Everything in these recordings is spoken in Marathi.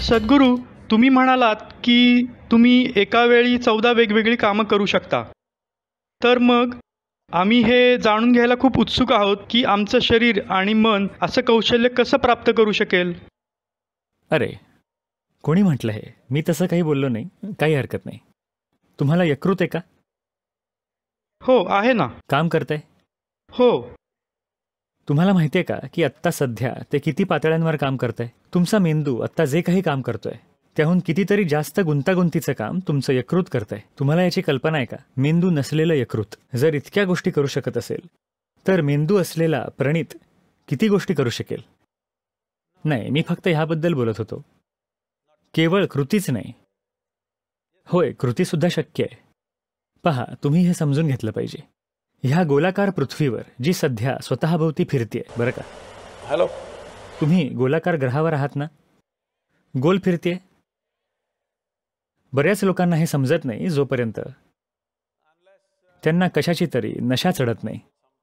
सद्गुरू, तुम्ही म्हणालात की तुम्ही एका वेळी 14 वेगवेगळी कामं करू शकता. तर मग आम्ही हे जाणून घ्यायला खूप उत्सुक आहोत की आमचं शरीर आणि मन असं कौशल्य कसं प्राप्त करू शकेल? अरे, कोणी म्हटलं हे? मी तसं काही बोललो नाही. काही हरकत नाही. तुम्हाला यकृत आहे का? हो, आहे ना. काम करतंय? हो. तुम्हाला माहिती आहे का की आत्ता सध्या ते किती पातळ्यांवर काम करतंय? तुमचा मेंदू आत्ता जे काही काम करतोय त्याहून कितीतरी जास्त गुंतागुंतीचं काम तुमचं यकृत करतंय. तुम्हाला याची कल्पना आहे का? मेंदू नसलेलं यकृत जर इतक्या गोष्टी करू शकत असेल तर मेंदू असलेला प्रणित किती गोष्टी करू शकेल? नाही, मी फक्त ह्याबद्दल बोलत होतो. केवळ कृतीच नाही. होय, कृतीसुद्धा शक्य आहे. पहा, तुम्ही हे समजून घेतलं पाहिजे. ह्या गोलाकार पृथ्वीवर जी सध्या स्वतःभोवती फिरतेय, बरं का? हॅलो. तुम्ही गोलाकार ग्रहावर आहात ना? गोल फिरतेय. बऱ्याच लोकांना हे समजत नाही जोपर्यंत त्यांना कशाची तरी नशा चढत नाही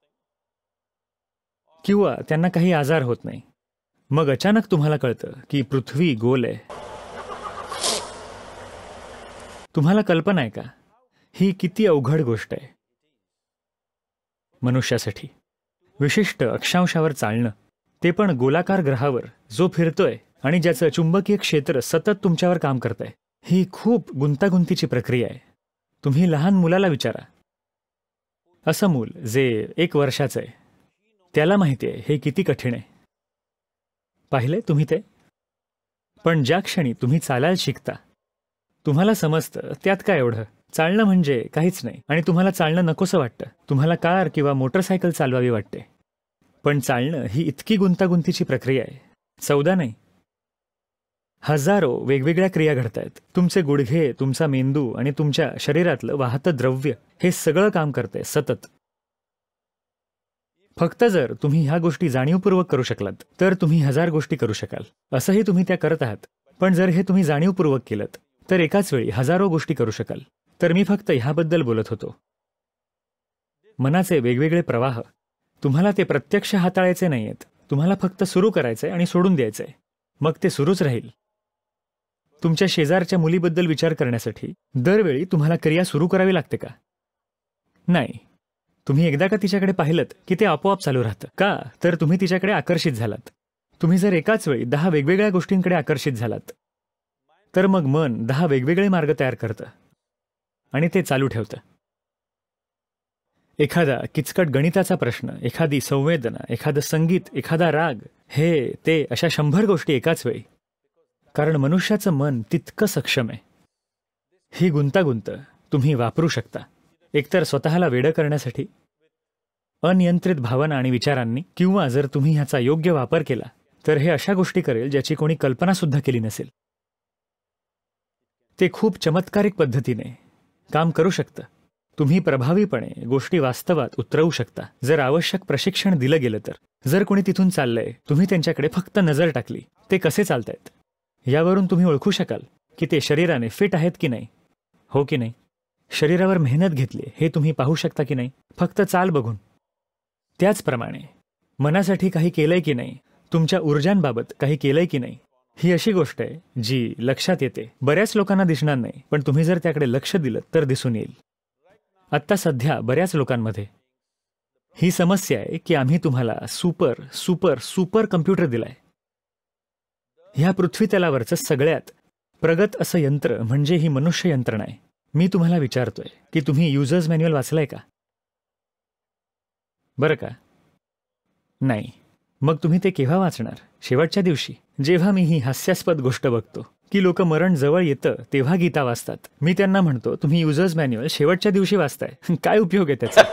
किंवा त्यांना काही आजार होत नाही. मग अचानक तुम्हाला कळतं की पृथ्वी गोल आहे. तुम्हाला कल्पना आहे का ही किती अवघड गोष्ट आहे मनुष्यासाठी? विशिष्ट अक्षांशावर चालणं, ते पण गोलाकार ग्रहावर जो फिरतोय आणि ज्याचं चुंबकीय क्षेत्र सतत तुमच्यावर काम करतंय. ही खूप गुंतागुंतीची प्रक्रिया आहे. तुम्ही लहान मुलाला विचारा. असं मूल जे 1 वर्षाचं आहे त्याला माहिती आहे हे किती कठीण आहे. पाहिले तुम्ही ते? पण ज्या क्षणी तुम्ही चालायला शिकता तुम्हाला समजतं त्यात काय एवढं. चालणं म्हणजे काहीच नाही आणि तुम्हाला चालणं नकोसं वाटतं. तुम्हाला कार किंवा मोटरसायकल चालवावी वाटते. पण चालणं ही इतकी गुंतागुंतीची प्रक्रिया आहे. 14 नाही, हजारो वेगवेगळ्या क्रिया घडत आहेत. तुमचे गुडघे, तुमचा मेंदू आणि तुमच्या शरीरातलं वाहतं द्रव्य हे सगळं काम करतंय सतत. फक्त जर तुम्ही ह्या गोष्टी जाणीवपूर्वक करू शकलात तर तुम्ही 1000 गोष्टी करू शकाल. असंही तुम्ही त्या करत आहात. पण जर हे तुम्ही जाणीवपूर्वक केलं तर एकाच वेळी हजारो गोष्टी करू शकाल. तर मी फक्त ह्याबद्दल बोलत होतो. मनाचे वेगवेगळे प्रवाह. तुम्हाला ते प्रत्यक्ष हाताळायचे नाहीयेत. तुम्हाला फक्त सुरू करायचंय आणि सोडून द्यायचंय. मग ते सुरूच राहील. तुमच्या शेजारच्या मुलीबद्दल विचार करण्यासाठी दरवेळी तुम्हाला क्रिया सुरू करावी लागते का? नाही. तुम्ही एकदा का तिच्याकडे पाहिलत की ते आपोआप चालू राहतं. का? तर तुम्ही तिच्याकडे आकर्षित झालात. तुम्ही जर एकाच वेळी 10 वेगवेगळ्या गोष्टींकडे आकर्षित झालात तर मग मन 10 वेगवेगळे मार्ग तयार करतं आणि ते चालू ठेवतं. एखादा किचकट गणिताचा प्रश्न, एखादी संवेदना, एखादं संगीत, एखादा राग, हे ते अशा 100 गोष्टी एकाच वेळी. कारण मनुष्याचं मन तितकं सक्षम आहे. ही गुंतागुंत तुम्ही वापरू शकता. एकतर स्वतःला वेडं करण्यासाठी अनियंत्रित भावना आणि विचारांनी, किंवा जर तुम्ही ह्याचा योग्य वापर केला तर हे अशा गोष्टी करेल ज्याची कोणी कल्पनासुद्धा केली नसेल. ते खूप चमत्कारिक पद्धतीने काम करू शकतं. तुम्ही प्रभावीपणे गोष्टी वास्तवात उतरवू शकता जर आवश्यक प्रशिक्षण दिलं गेलं तर. जर कोणी तिथून चाललंय, तुम्ही त्यांच्याकडे फक्त नजर टाकली, ते कसे चालतायत यावरून तुम्ही ओळखू शकाल की ते शरीराने फिट आहेत की नाही, हो की नाही. शरीरावर मेहनत घेतली हे तुम्ही पाहू शकता की नाही, फक्त चाल बघून. त्याचप्रमाणे मनासाठी काही केलंय की नाही, तुमच्या ऊर्जांबाबत काही केलंय की नाही, ही अशी गोष्ट आहे जी लक्षात येते. बऱ्याच लोकांना दिसणार नाही, पण तुम्ही जर त्याकडे लक्ष दिलं तर दिसून येईल. आत्ता सध्या बऱ्याच लोकांमध्ये ही समस्या आहे की आम्ही तुम्हाला सुपर सुपर सुपर कम्प्युटर दिलाय. ह्या पृथ्वी तलावरचं सगळ्यात प्रगत असं यंत्र म्हणजे ही मनुष्य यंत्रणा आहे. मी तुम्हाला विचारतोय की तुम्ही युजर्स मॅन्युअल वाचलंय का? बरं का? नाही. मग तुम्ही ते केव्हा वाचणार? शेवटच्या दिवशी. जेव्हा मी ही हास्यास्पद गोष्ट बघतो की लोक मरण जवळ येतं तेव्हा गीता वाचतात, मी त्यांना म्हणतो तुम्ही युजर्स मॅन्युअल शेवटच्या दिवशी वाचताय. काय उपयोग आहे त्याचा?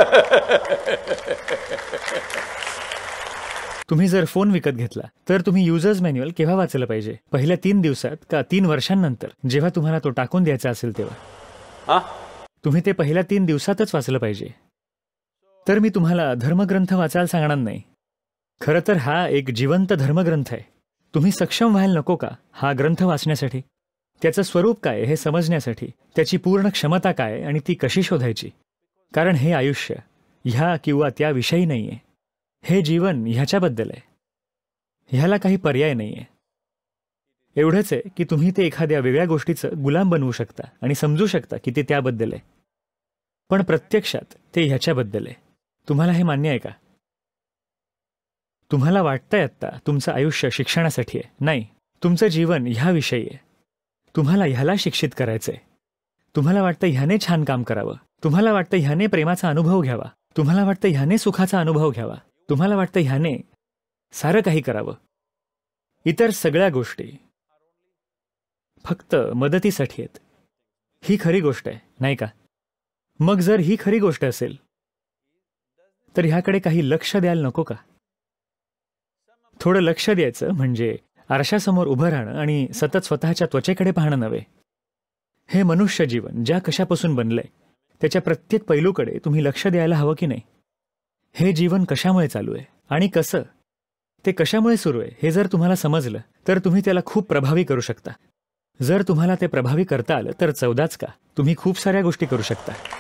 तुम्ही जर फोन विकत घेतला तर तुम्ही युजर्स मॅन्युअल केव्हा वाचलं पाहिजे? पहिल्या 3 दिवसात का 3 वर्षांनंतर, जेव्हा तुम्हाला तो टाकून द्यायचा असेल तेव्हा? तुम्ही ते पहिल्या 3 दिवसातच वाचलं पाहिजे. तर मी तुम्हाला धर्मग्रंथ वाचायला सांगणार नाही. खरं तर हा एक जिवंत धर्मग्रंथ आहे. तुम्ही सक्षम व्हायला नको का हा ग्रंथ वाचण्यासाठी? त्याचं स्वरूप काय हे समजण्यासाठी, त्याची पूर्ण क्षमता काय आणि ती कशी शोधायची? कारण हे आयुष्य ह्या किंवा त्या विषयी नाहीये. हे जीवन ह्याच्याबद्दल आहे. ह्याला काही पर्याय नाहीये. एवढंच आहे की तुम्ही ते एखाद्या वेगळ्या गोष्टीचं गुलाम बनवू शकता आणि समजू शकता की ते त्याबद्दल आहे, पण प्रत्यक्षात ते ह्याच्याबद्दल आहे. तुम्हाला हे मान्य आहे का? तुम्हाला वाटतंय आत्ता तुमचं आयुष्य शिक्षणासाठी आहे. नाही, तुमचं जीवन ह्याविषयी आहे. तुम्हाला ह्याला शिक्षित करायचंय. तुम्हाला वाटतं ह्याने छान काम करावं. तुम्हाला वाटतं ह्याने प्रेमाचा अनुभव घ्यावा. तुम्हाला वाटतं ह्याने सुखाचा अनुभव घ्यावा. तुम्हाला वाटतं ह्याने सारं काही करावं. इतर सगळ्या गोष्टी फक्त मदतीसाठी आहेत. ही खरी गोष्ट आहे, नाही का? मग जर ही खरी गोष्ट असेल तर ह्याकडे काही लक्ष द्यायला नको का? थोडं लक्ष द्यायचं म्हणजे आरशासमोर उभं राहणं आणि सतत स्वतःच्या त्वचेकडे पाहणं नव्हे. हे मनुष्य जीवन ज्या कशापासून बनलंय त्याच्या प्रत्येक पैलूकडे तुम्ही लक्ष द्यायला हवं की नाही? हे जीवन कशामुळे चालू आहे आणि कसं, ते कशामुळे सुरू आहे हे जर तुम्हाला समजलं तर तुम्ही त्याला खूप प्रभावी करू शकता. जर तुम्हाला ते प्रभावी करता आलं तर 14च का, तुम्ही खूप साऱ्या गोष्टी करू शकता.